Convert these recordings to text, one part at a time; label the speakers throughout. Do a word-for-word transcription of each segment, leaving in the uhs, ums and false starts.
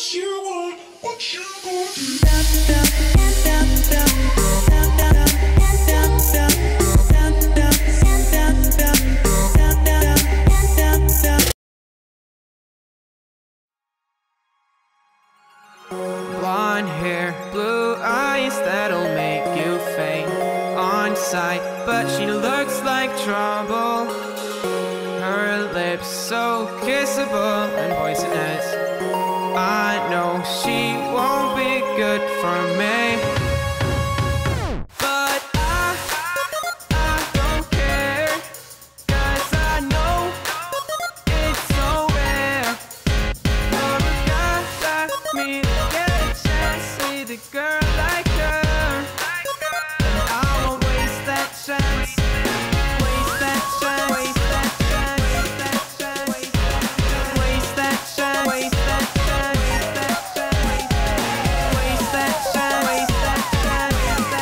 Speaker 1: what you want, what you gonna do?
Speaker 2: Blonde hair, blue eyes, that'll make you faint on sight. But she looks like trouble. Her lips so kissable and poisonous. I know she won't be good for me. But I, I don't care, 'cause I know it's so rare for a guy like me to get a chance with a girl like her. And I won't waste that chance. Waste that chance. Waste that chance. Waste that chance. Waste that chance. Waste that chance. Waste that chance. Waste that chance.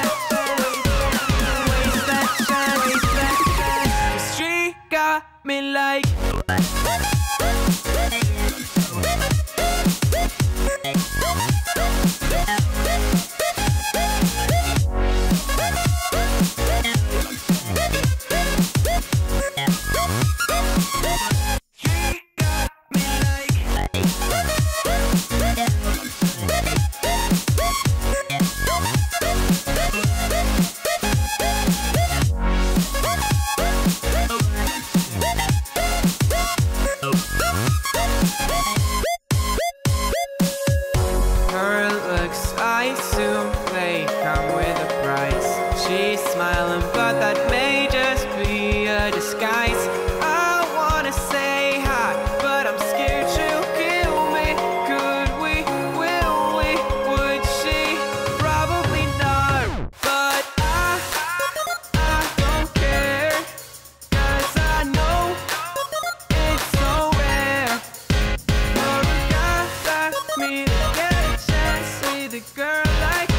Speaker 2: Waste that chance. Waste that chance. 'Cause she got me like. Her looks, I assume they come with a price. She's smiling, but that may just be a disguise. I wanna say hi, but I'm scared she'll kill me. Could we, will we, would she? Probably not. But I, I don't care, 'cause I know it's so rare for a guy like me to get a chance with a girl like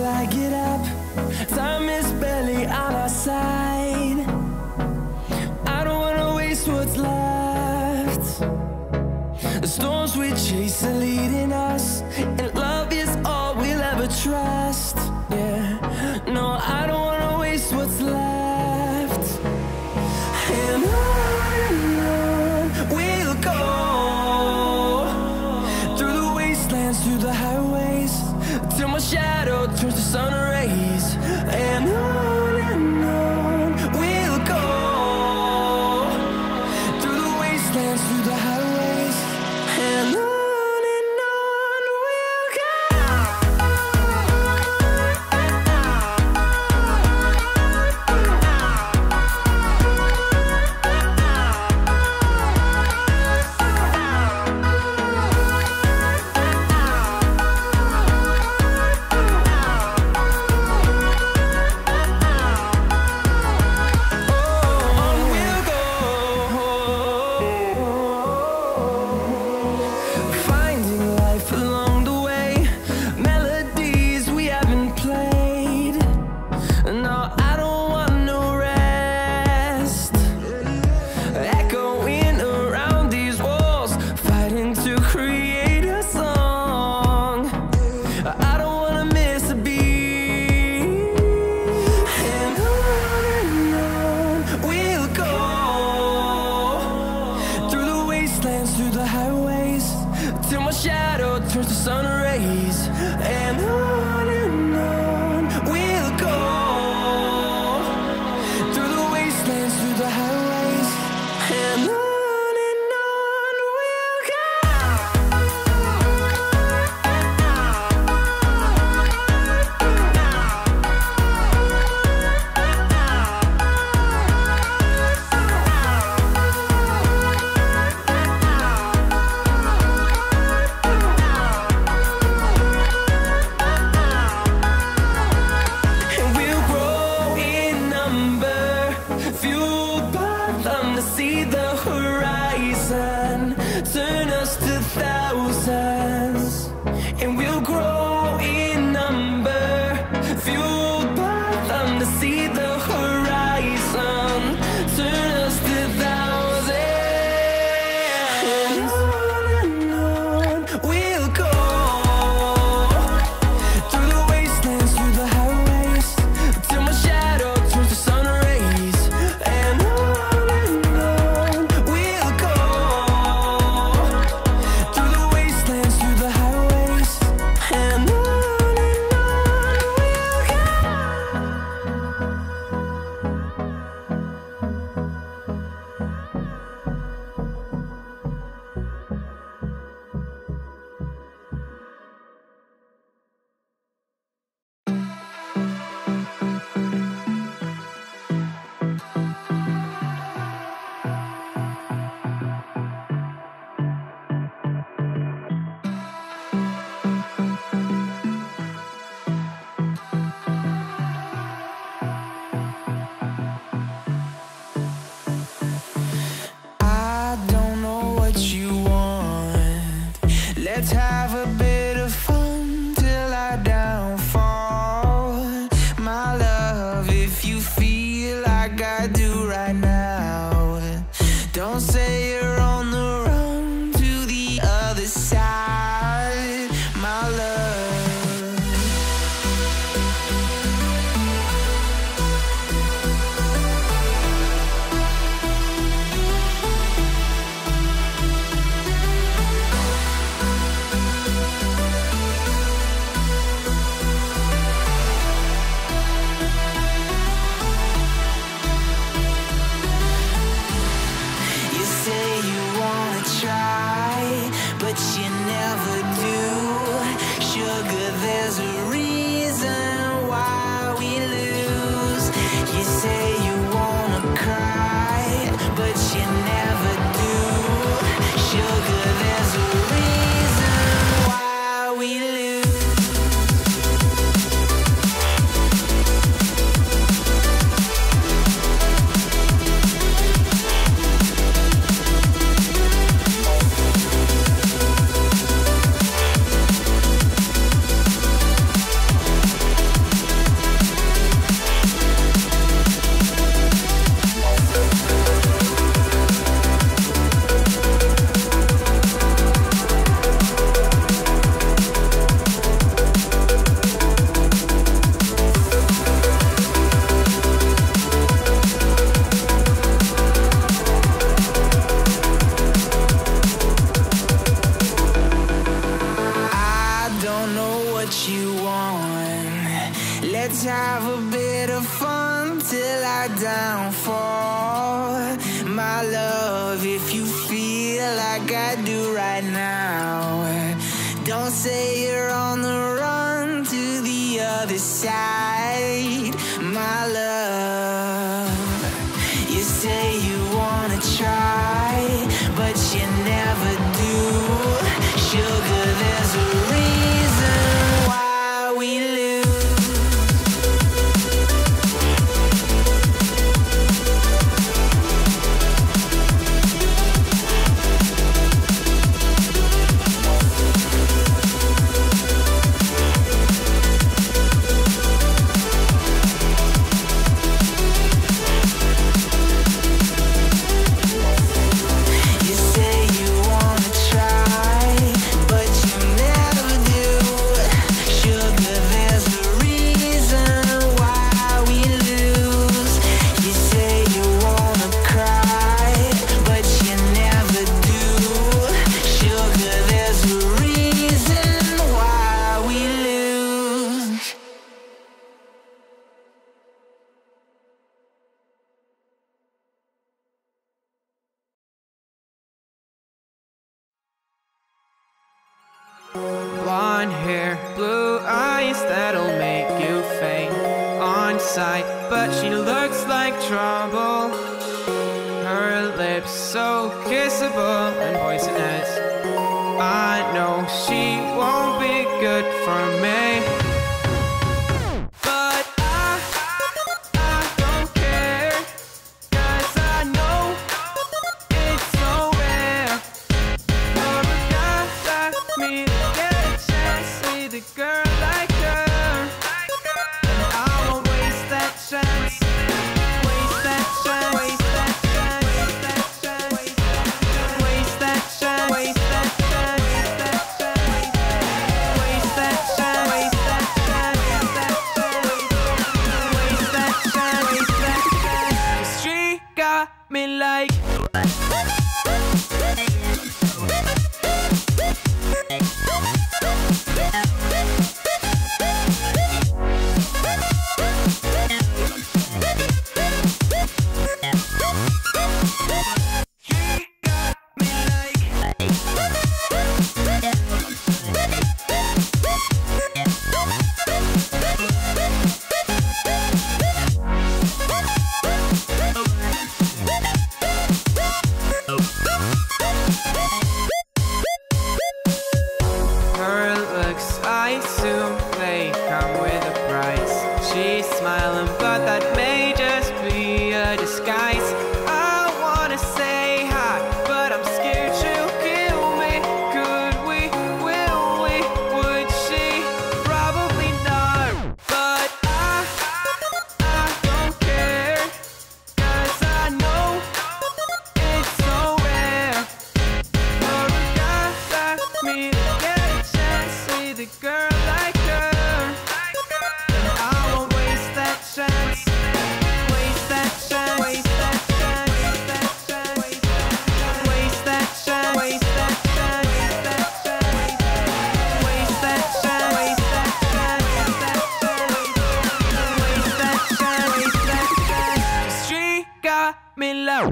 Speaker 3: I get up. Time is barely on our side. I don't wanna waste what's left. The storms we chase are leading us, and love is all we'll ever trust. Yeah, no, I don't wanna waste what's left. And on and on we'll go, through the wastelands, through the highways, till my shadow turns to sun rays. And on and on we'll go, through the wastelands, through the highways, and on. Through the highways, till my shadow turns to sun rays. And on and on we'll go, through the wastelands, through the highways, and on. See the horizon turn us to thousands, and we'll grow in number, fueled by them. To see the horizon turn us to thousands, and on and on we'll go, through the wastelands, through the highways, till my shadow turns to sun rays. And on let's have a bit of fun till I downfall. My love, if you feel like I do right now, don't say you're on the run to the other side, my love. You say you if you feel like I do right now. Don't say you're on the run to the other side, my love. You say you wanna try, but you never do. Sugar, there's a reason why we lose.
Speaker 2: Blonde hair, blue eyes, that'll make you faint on sight. But she looks like trouble. Her lips so kissable and poisonous. I know she won't be good for me. But I, I don't care, 'cause I know it's so rare for a guy like me to get a chance with a girl like her. And I won't waste that chance. Waste that chance. Waste that chance. Waste that chance. Waste that chance. Waste that chance. Waste that chance. Waste that chance. Waste that chance. 'Cause she got me like. Her looks, I assume they come with a price. She's smiling, but that may just be a disguise. I wanna say hi, but I'm scared she'll kill me. Could we, will we, would she? Probably not. But I, I don't care, 'cause I know it's so rare for a guy like me to get a chance with a girl like her. And I won't waste that chance. Waste that chance. Waste that chance. Waste that chance. Waste that chance. Waste that chance. Waste that chance. Waste that chance. Waste that chance. 'Cause she got me low.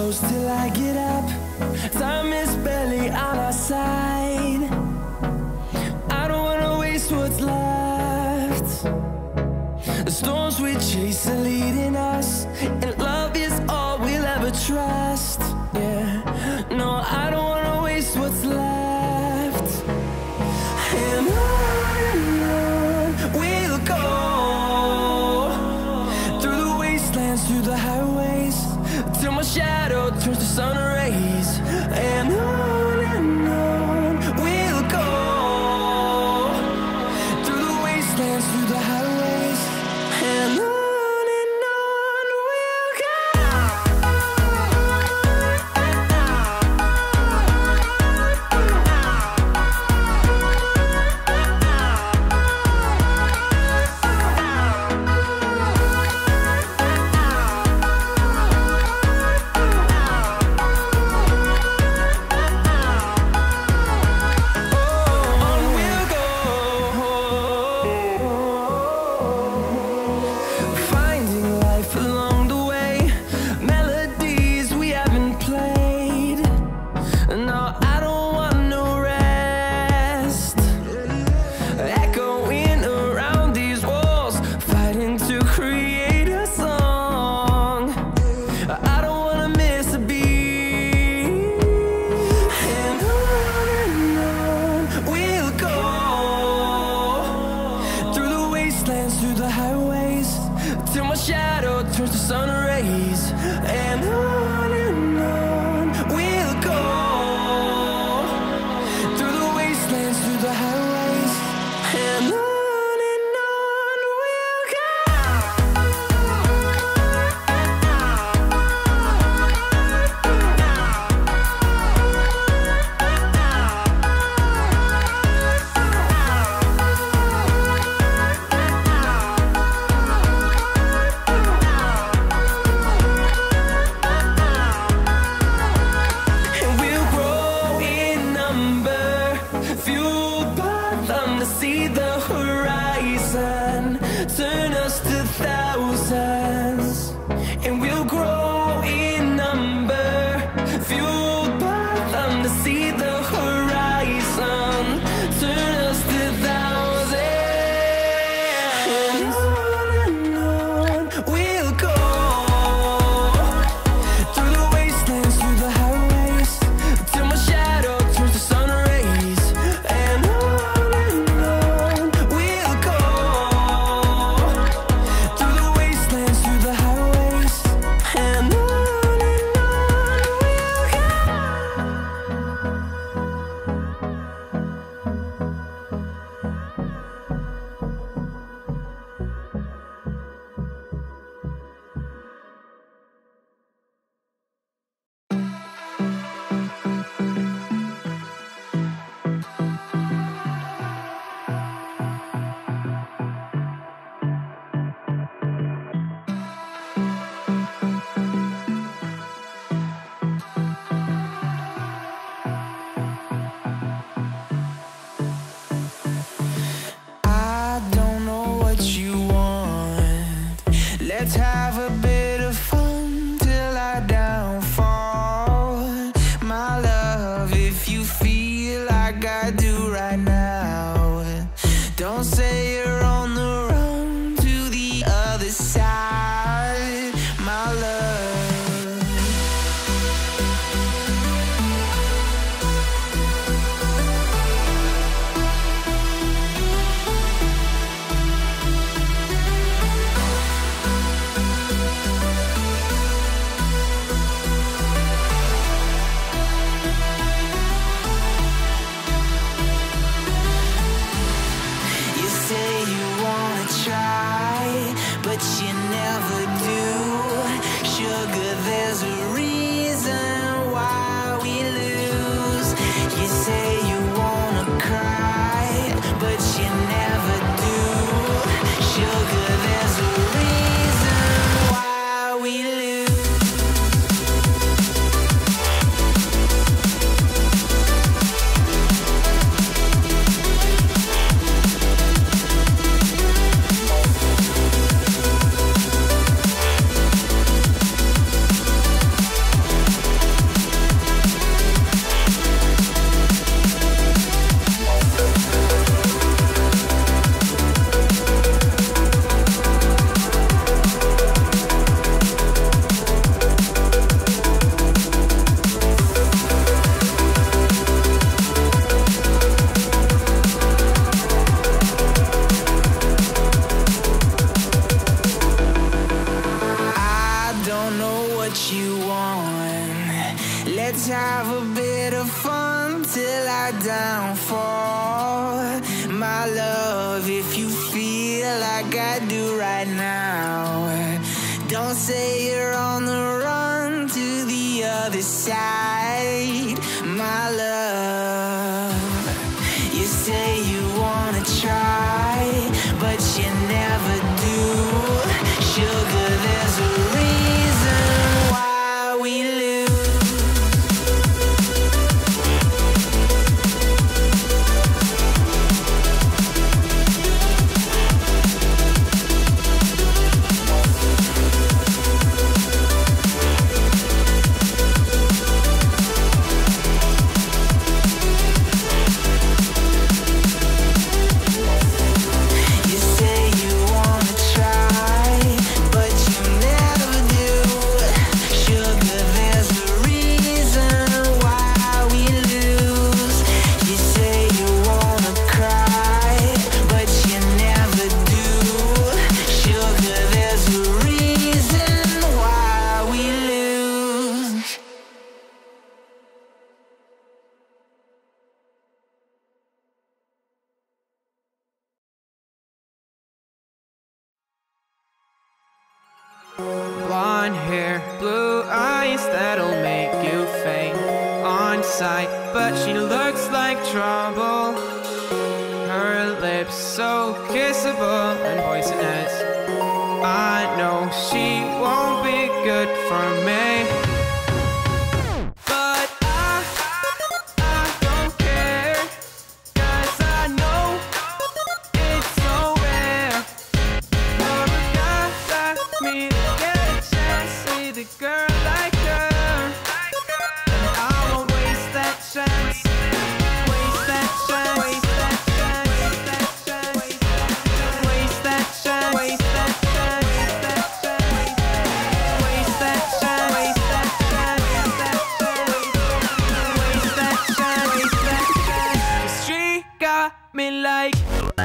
Speaker 3: close till I get up. Time is barely on our side. I don't wanna waste what's left. The storms we chase are leading us, and love is all we'll ever trust. Yeah, no, I don't wanna waste what's left. And on and on we'll go, through the wastelands, through the highways, till my shadow turns to sun rays. And on and on we'll go, through the wastelands, through the highways, and on and on we'll go. Through the highways, till my shadow turns to sun rays. And on and on we'll go, through the wastelands, through the highways, and on and on we'll go. See the horizon turn us to thousands, and we'll grow in number, fueled by them to see the horizon turn us to thousands. And on and on we'll go, through the wastelands, through the highways, till my shadow turns to sun rays. And on let's have a bit of fun till I downfall. My love, if you feel like I do right now, don't say you're on the run to the other side, my love. fall. My love, if you feel like I do right now, don't say you're on the run to the other side. My love, you say you wanna try, but you never do. Sugar, there's a reason why we lose.
Speaker 2: Blonde hair, blue eyes, that'll make you faint on sight. But she looks like trouble. Her lips so kissable and poisonous. I know she won't be good for me. But I, I don't care, 'cause I know it's so rare for a guy like me to get a chance with a girl like her. And I won't waste that chance. Waste that chance. Waste that chance. Waste that chance. Waste that chance. Waste that chance. Waste that chance. Waste that chance. Waste that chance. 'Cause she got me like.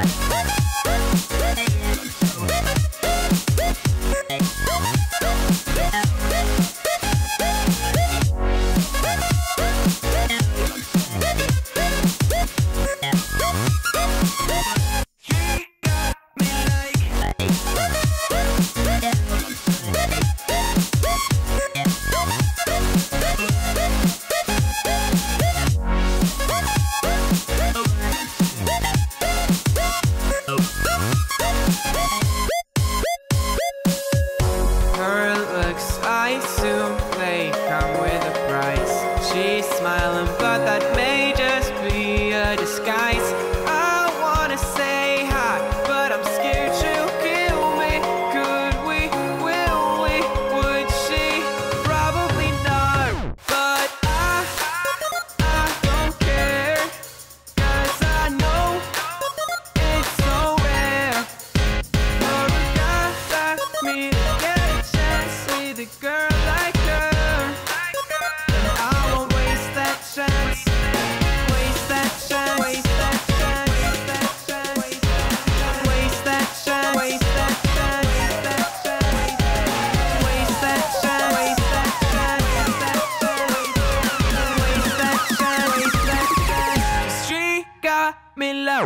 Speaker 2: Her looks, I assume they come with a price. She's smiling, but that may just be a disguise. I wanna say hi, but I'm scared she'll kill me. Could we, will we, would she? Probably not. But I, I don't care, 'cause I know it's so rare for a guy like me to get a chance with a girl like her. And I won't waste that chance. Waste that chance. Waste that chance. Waste that chance. Waste that chance. Waste that chance. Waste that chance. Waste that chance. Waste that chance. 'Cause she got me low.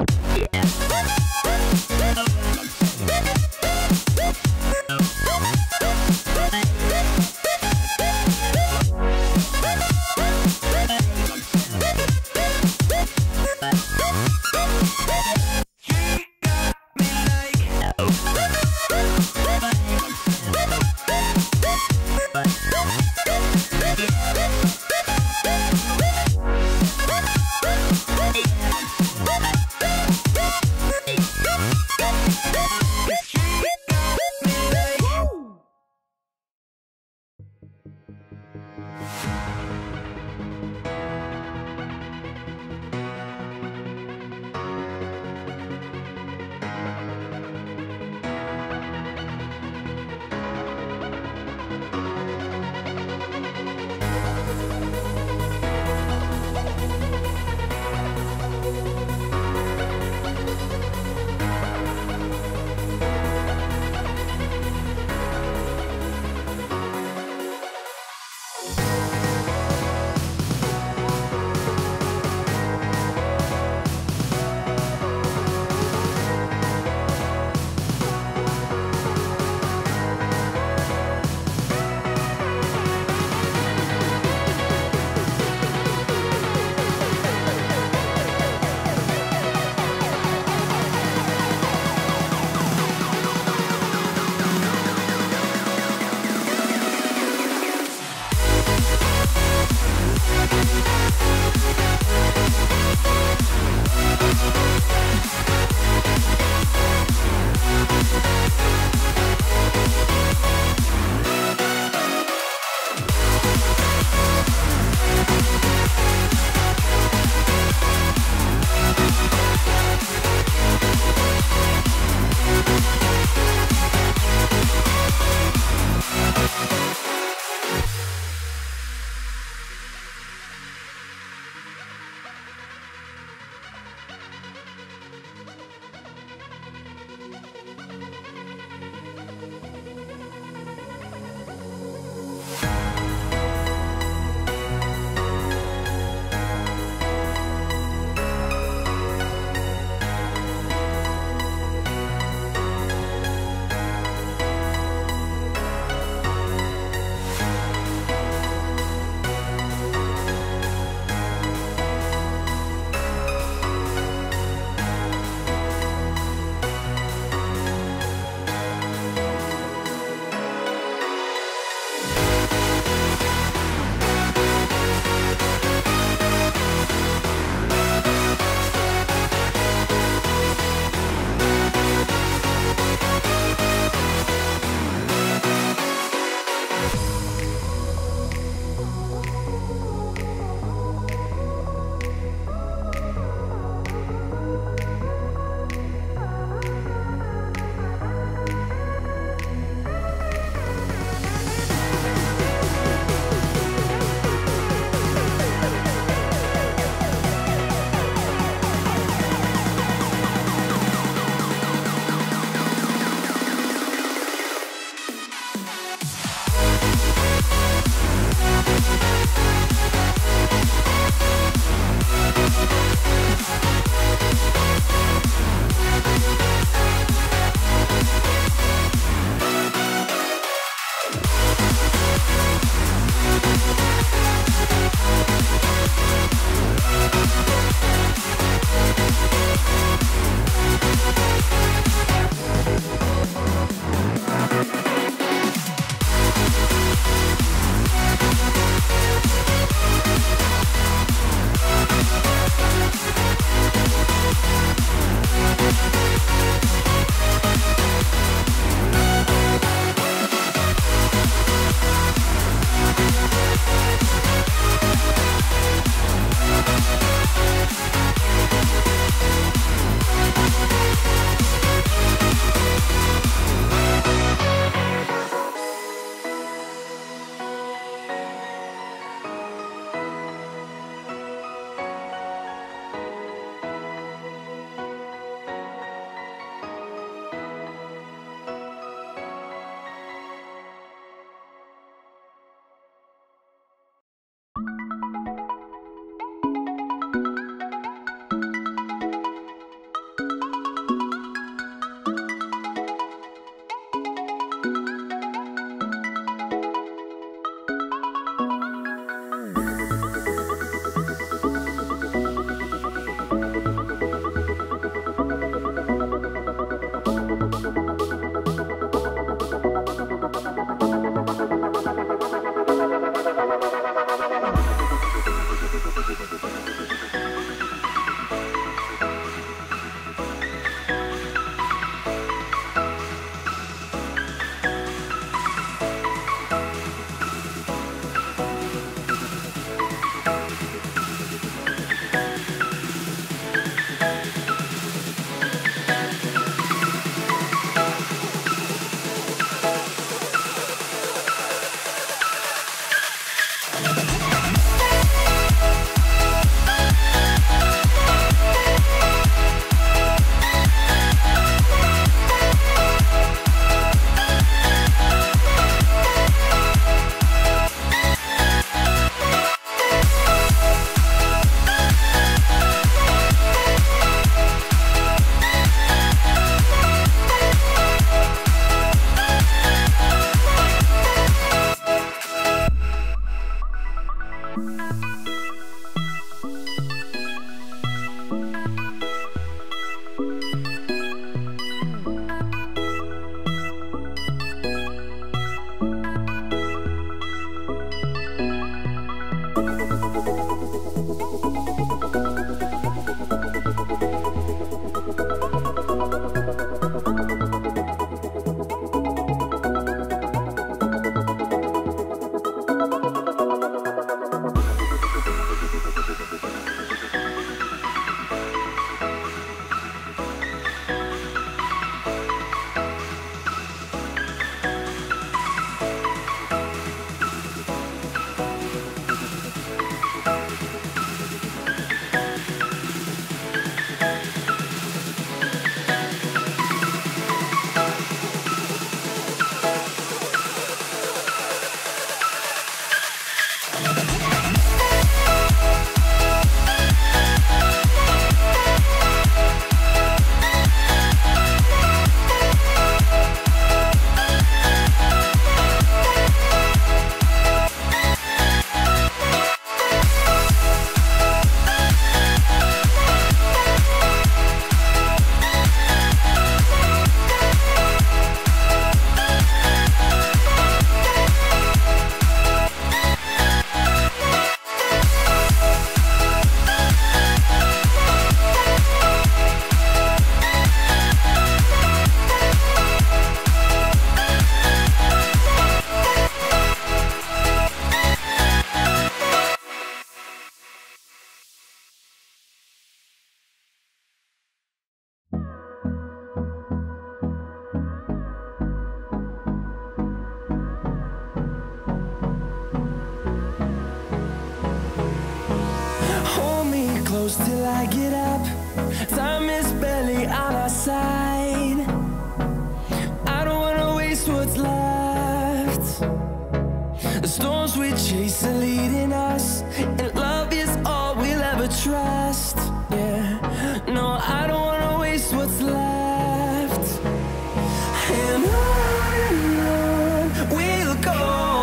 Speaker 3: close till I get up. Time is barely on our side. I don't wanna waste what's left. The storms we chase are leading us, and love is all we'll ever trust. Yeah, no, I don't wanna waste what's left. And on and on we'll go,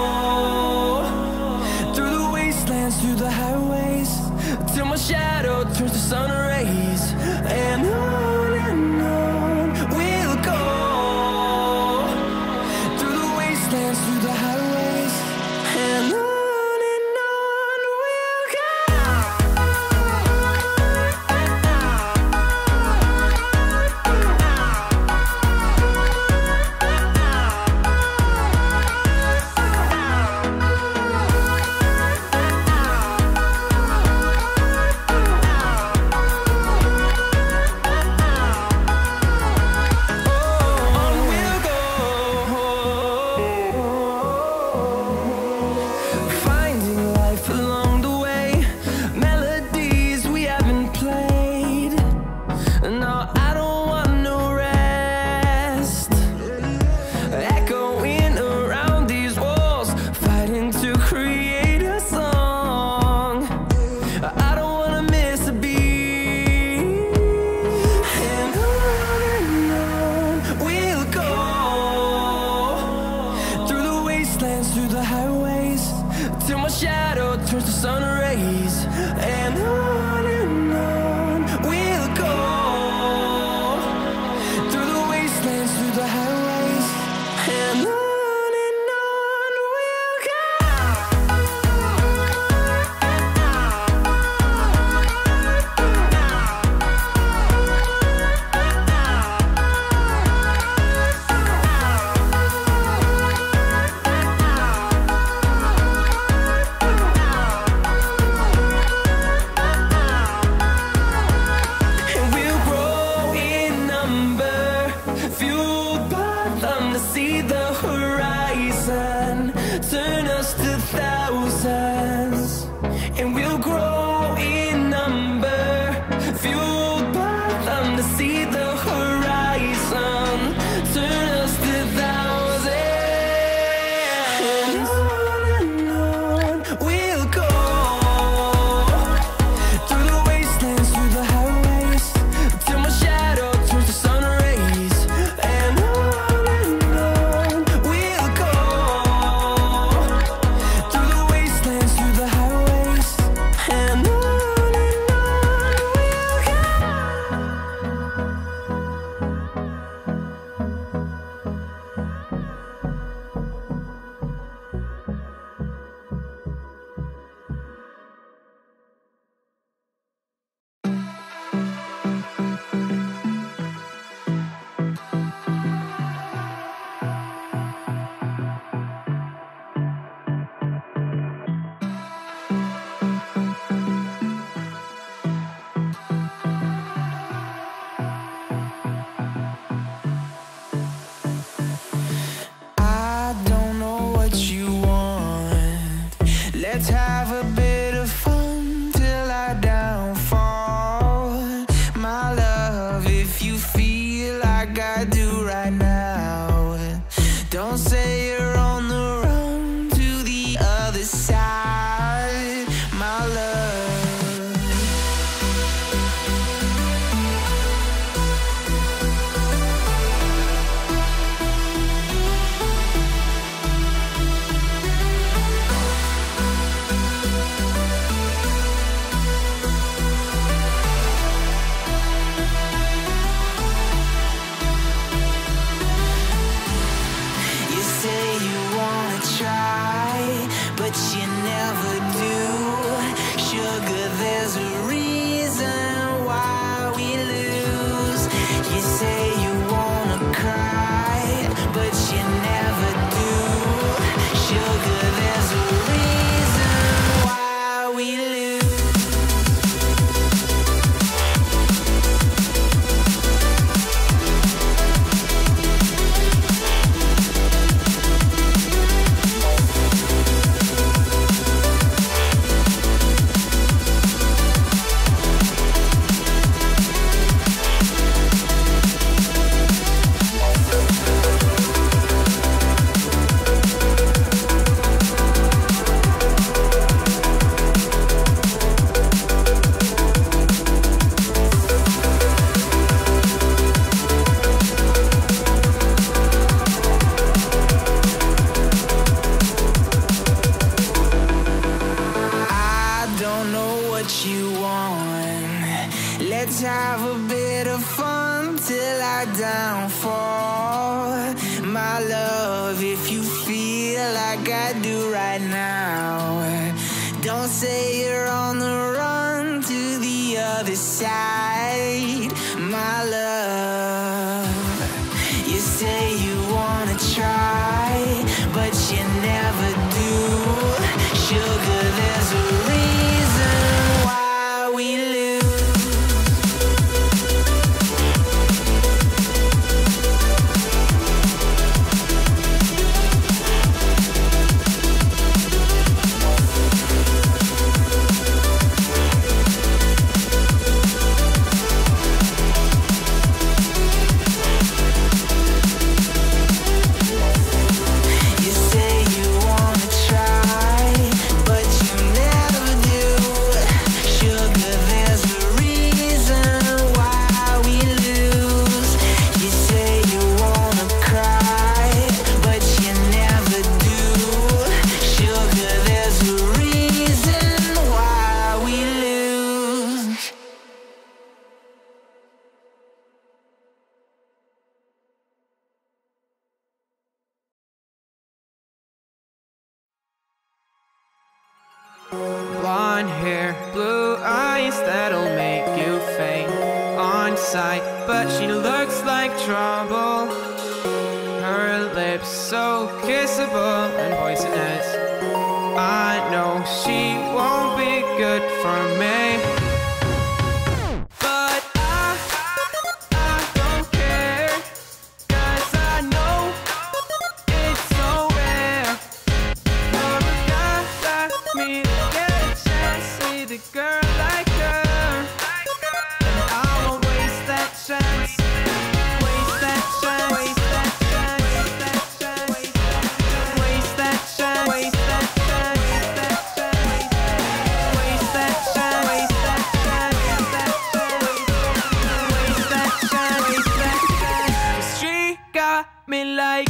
Speaker 3: through the wastelands, through the highways, till my shadow turns to sun rays. have a bit of fun till our downfall. My love, if you feel like I do right now, don't say you're on the run to the other side. My love, you say you wanna try, but you never do. Sugar, there's a reason why we lose.
Speaker 2: Blonde hair, blue eyes, that'll make you faint on sight. But she looks like trouble. Her lips so kissable and poisonous. I know she won't be good for me. But I, I don't care, 'cause I know it's so rare for a guy like me to get a chance with a girl like her. And I won't waste that chance. Waste that chance. Waste that chance. Waste that chance. Waste that chance. Waste that chance. Waste that chance. Waste that chance. Waste that chance. 'Cause she got me like.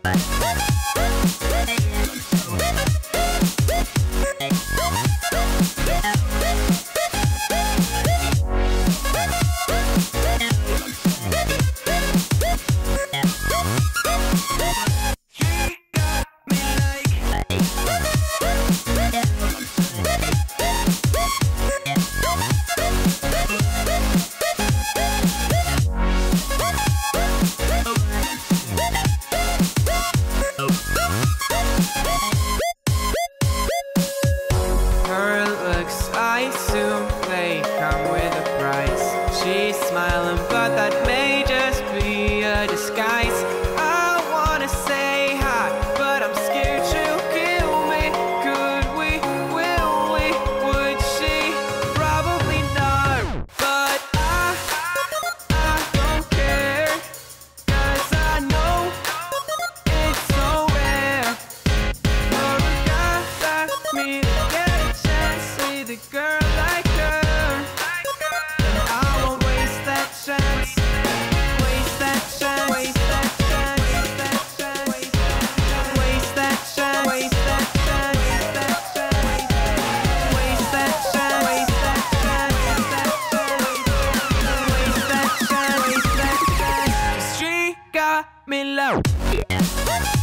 Speaker 2: Her looks, I assume they come with a price. She's smiling, but that may just be a disguise. I wanna say hi, but I'm scared she'll kill me. Could we, will we, would she? Probably not. But I, I don't care, 'cause I know it's so rare for a guy like me to get a chance with a girl like her. And I won't waste that chance. Waste that chance. Waste that chance. Waste that chance. Waste that chance. Waste that chance. Waste that chance. Waste that chance. Waste that chance. 'Cause she got me low.